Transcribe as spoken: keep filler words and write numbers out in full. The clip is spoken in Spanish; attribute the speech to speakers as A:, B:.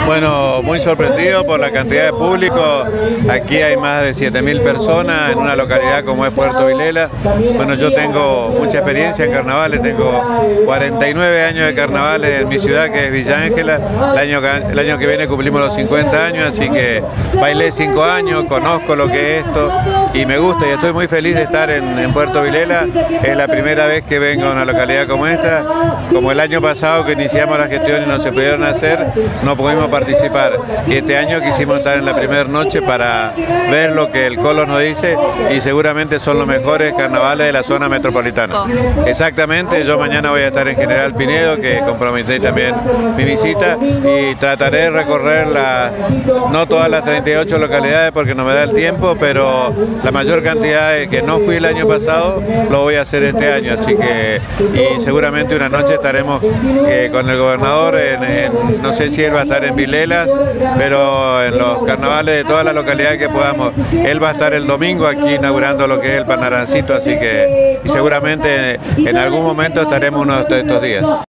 A: Bueno, muy sorprendido por la cantidad de público. Aquí hay más de siete mil personas en una localidad como es Puerto Vilela. Bueno, yo tengo mucha experiencia en carnavales, tengo cuarenta y nueve años de carnavales en mi ciudad, que es Villa Ángela. El año, el año que viene cumplimos los cincuenta años, así que bailé cinco años, conozco lo que es esto y me gusta y estoy muy feliz de estar en, en Puerto Vilela. Es la primera vez que vengo a una localidad como esta. Como el año pasado que iniciamos la gestión y no se pudieron hacer, no pudimos participar. Y este año quisimos estar en la primera noche para ver lo que el Colo nos dice y seguramente son los mejores carnavales de la zona metropolitana. Exactamente, yo mañana voy a estar en General Pinedo, que comprometí también mi visita, y trataré de recorrer la, no todas las treinta y ocho localidades porque no me da el tiempo, pero la mayor cantidad de que no fui el año pasado lo voy a hacer este año, así que y seguramente una noche estaremos eh, con el gobernador, en, en, no sé si él va a estar en Vilelas, pero en los carnavales de todas las localidades que podamos. Él va a estar el domingo aquí inaugurando lo que es el Panarancito, así que y seguramente en algún momento estaremos uno de estos días.